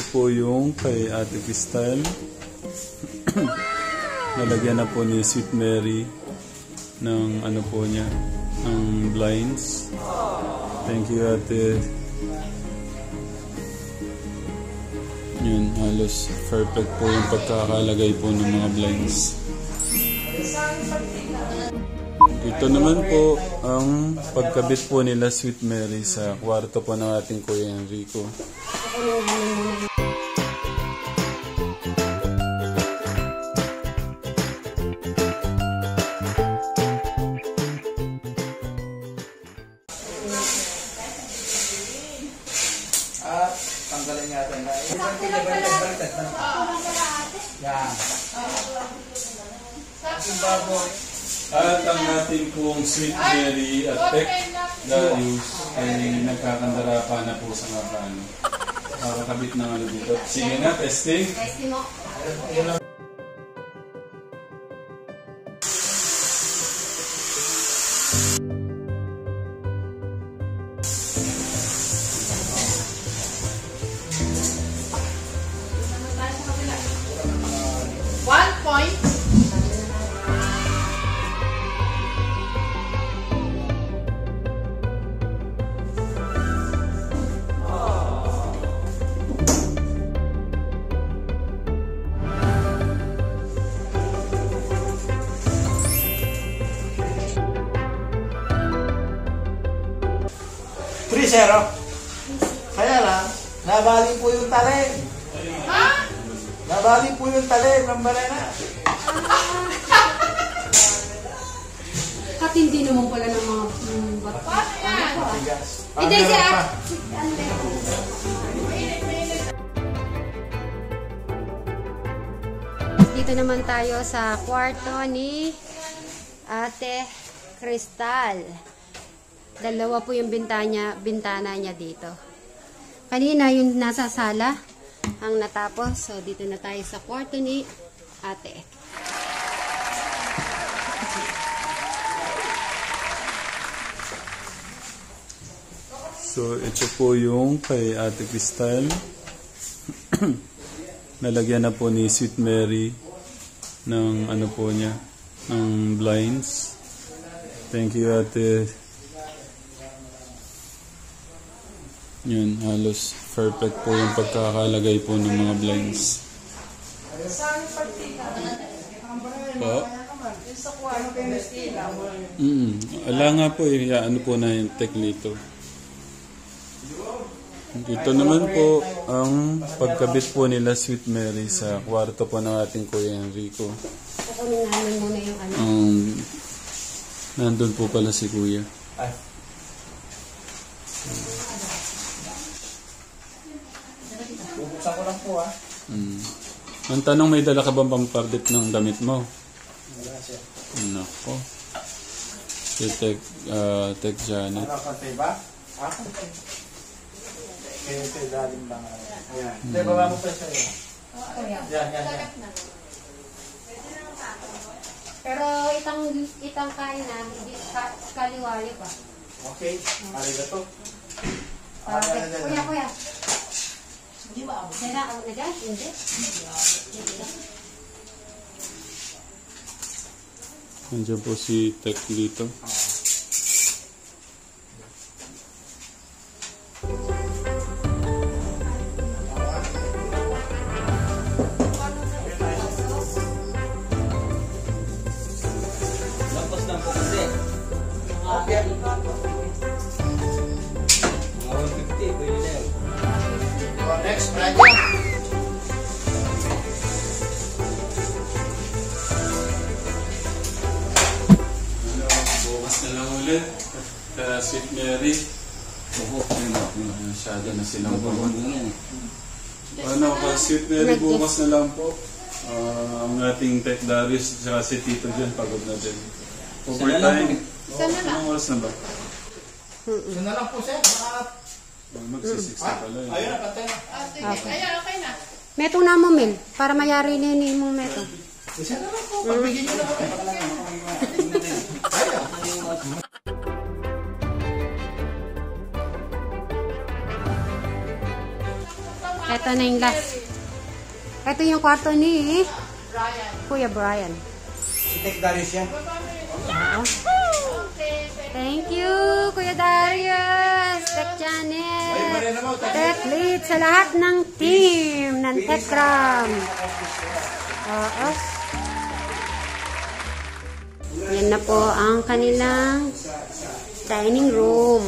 po yung kay Ate Cristal. Nalagyan na po ni Sweet Mary ng ano po niya, ng blinds. Thank you, Ate. Yun, halos perfect po yung pagkakalagay po ng mga blinds. Ito naman po ang pagkabit po nila Sweet Mary sa kwarto po ng ating Kuya Enrico. Tanggalin natin na. Yan. At ang ating pong Sweet Mary at Tech Darius ay nagkakandara pa na po sa makano. Kakakabit ng ano dito. Sige na, testing. Testing mo. Zero. Kaya lang, nabali po yung talim. Ha? Nabali po yung talim ng banana. Katindi naman pala ng mga bato. Paano yan? Hindi siya. Dito naman tayo sa kwarto ni Ate Cristal. Dalawa po yung bintana niya dito. Kanina yung nasa sala ang natapos. So dito na tayo sa kwarto ni Ate. So ito po yung kay Ate Cristal. Nalagyan na po ni Sweet Mary ng ano po niya, ng blinds. Thank you, Ate. Yun, halos perfect po yung pagkakalagay po ng mga blinds. Po? Ala nga po, ano po na yung teklito. Ito naman po ang pagkabit po nila Sweet Mary sa kwarto po ng ating Kuya Enrico. Kukunin namin muna yung ano. Nandun po pala si Kuya. Bubuksan ko lang po Ang tanong, may dala ka bang pampardit ng damit mo? Wala siya. Nako. Si Tech Janet. Ano, pantay ba? Pantay. Kaya ito dalim lang. Ayan. Hindi, baba mo pa siya. Yan. Pero itang kain na, hindi kaliwali pa. Okay. Ariga to. Kuya. Hindi ba ako? Sila ako na dyan? Hindi. Nandiyan po si Tech dito. Lampos lang po kasi. Okay. Mga 150, pwede na yun. Next project. Bukas na lang ulit. Sweet Mary. Masyado na silang pagod. Ano ka, Sweet Mary, bukas na lang po. Ang ating Tech Darius at si Tito dyan, pagod na din. Overtime. Sana lang. Anong oras na ba? Yun na lang po, sir. Magsisix na pala. Ayun na, pantay na. Ayan, okay na. Metong na mo, Mel. Para mayari na yun yung meto. Isa na lang po. Pagbigyan nyo na po. Ayun. Ito na yung last. Ito yung kwarto ni Kuya Brian. I-take Darius yan. Oo. Thank you, Kuya Darius, Tech Janet, Tech Lead, sa lahat ng team ng Techram. Oo. Yan na po ang kanilang dining room.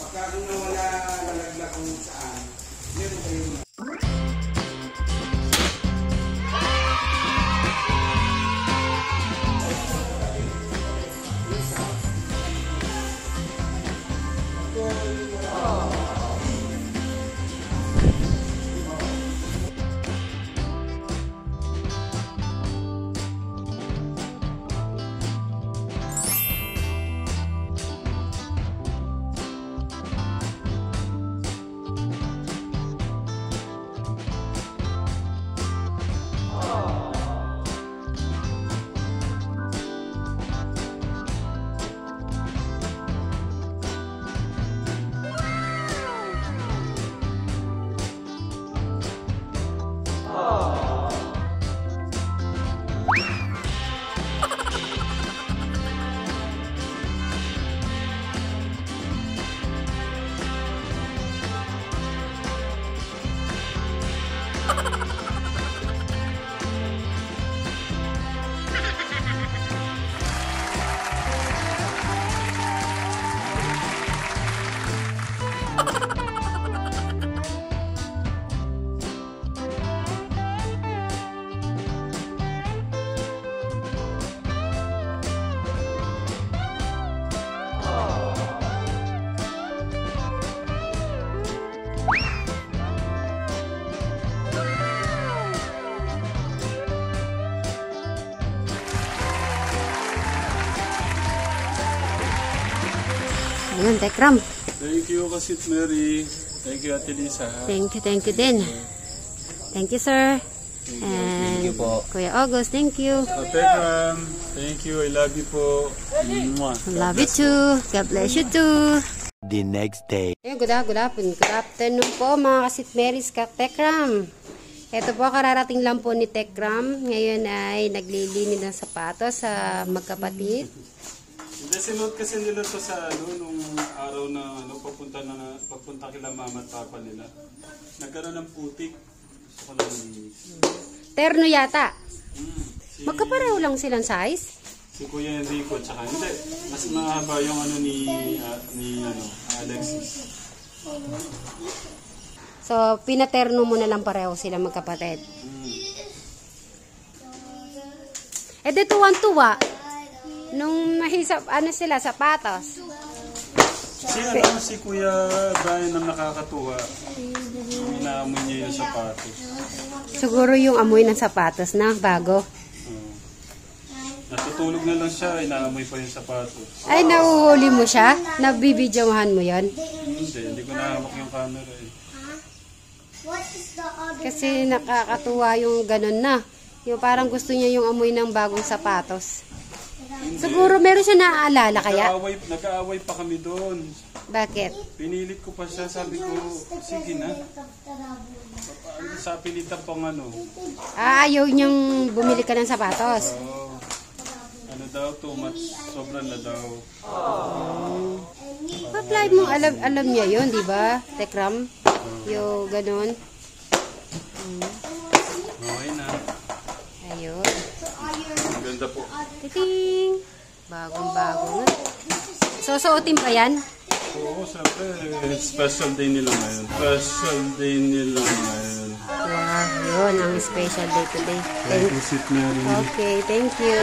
Ayun, Tekram. Thank you, Kasit Mary. Thank you, Ate Lisa. Thank you din. Thank you, sir. And Thank you po. Kuya August, thank you. Tekram, thank you. I love you po. Mwah. Love you too. God bless you too. The next day. Ayun, good afternoon po mga Kasit Mary's Tekram. Ito po, kararating lang po ni Tekram. Ngayon ay naglilinis ng sapatos sa magkapatid. Hindi, sinuot kasi nila to sa nung araw na papunta kila mama at papa nila. Nagkaroon ng putik. Gusto ko lang Terno yata. si, Magkapareho lang silang size. si Kuya Enrico, tsaka hindi. Mas mahaba yung ni Alexis. So, pinaterno mo na lang pareho sila magkapatid. Eh, di tuwan-tuwa. Nung nahisap, sila, sapatos. Si Kuya Brian ang nakakatuwa. Inaamoy niya yung sapatos. Siguro yung amoy ng sapatos na bago. Natutulog na lang siya, inaamoy pa yung sapatos. Ay, nahuhuli mo siya? Nabibidyohan mo yon? Hindi ko nahamak yung camera eh. Kasi nakakatuwa yung ganun na. Yung parang gusto niya yung amoy ng bagong sapatos. Siguro meron siya naaalala kaya? Nag-aaway pa kami doon. Bakit? Pinilit ko pa siya, sabi ko, sige na. Sa pilitan pang Ayaw niyang bumili ka ng sapatos. Ano daw, too much, sobrang na daw. Apply mo, alam niya yun, di ba? Tekram? Yung ganun. Okay na. Ayun. Ang ganda po. Titing! Bagong-bago na. So, suotin pa yan? Oo, siyempre, special day nila ngayon. Special day nila ngayon. Wow, yun ang special day today. Thank you, Sit Mary. Okay, thank you.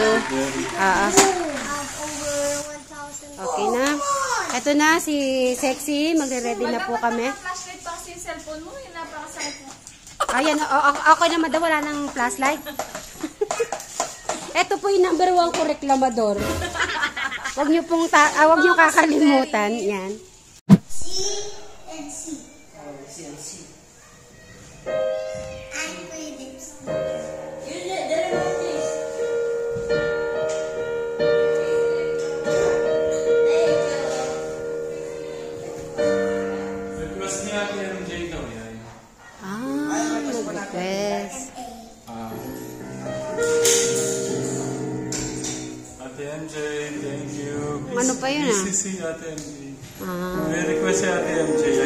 Okay na. Ito na, si Sexy. Magre-ready na po kami. Flashlight pa kasi yung cellphone mo, yung napakasakit mo. Ayan, okay naman daw, wala nang flashlight. Ito po yung number 1 ko reklamador. Huwag niyo kakalimutan. Yan. C and C. C and C. And credits. Request niya yan ng Jay daw yan. Ah. MJ, thank you. Ano pa yun, ah? BCC, Ate MJ. Ah. May request si Ate MJ.